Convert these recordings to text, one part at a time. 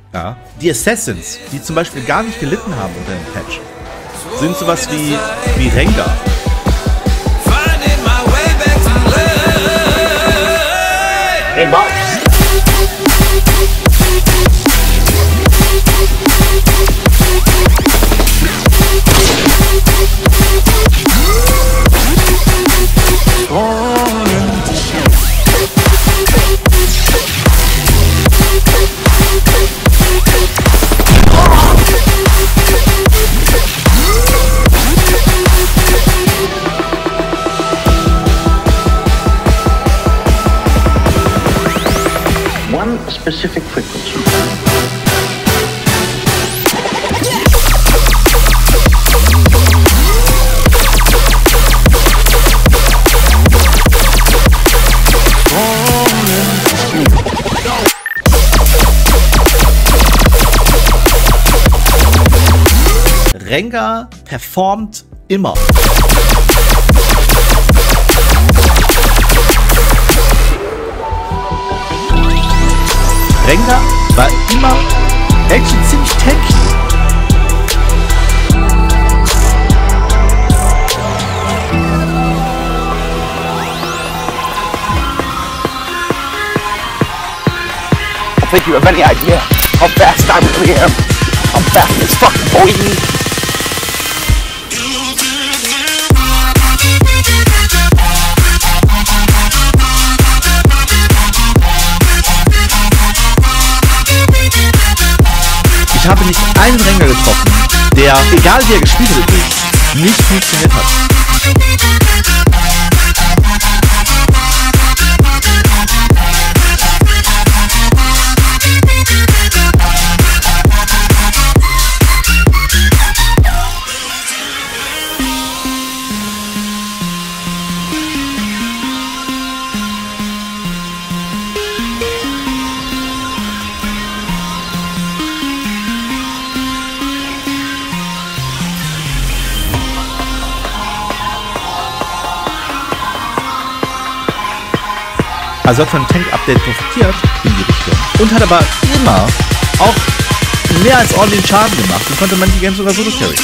Ja. Die Assassins, die zum Beispiel gar nicht gelitten haben unter dem Patch, sind sowas wie Rengar. Hey, Bob. One specific frequency. Rengar performt immer. Rengar war immer actually ziemlich tanky. I think you have any idea how fast I really am. I'm fast as fuck, boy. Ich habe nicht einen Rengar getroffen, der, egal wie er gespielt hat, nicht funktioniert hat. Also hat von Tank-Update profitiert in die Richtung und hat aber immer auch mehr als ordentlichen Schaden gemacht und konnte manche Games sogar solo carry.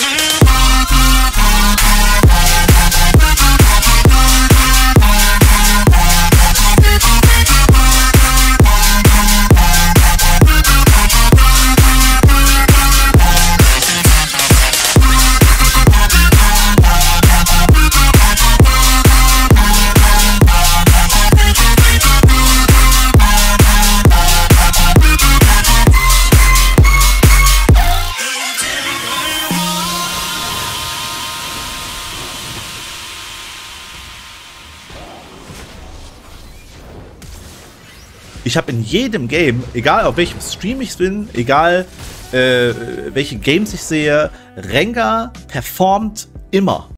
Ich habe in jedem Game, egal auf welchem Stream ich bin, egal welche Games ich sehe, Rengar performt immer.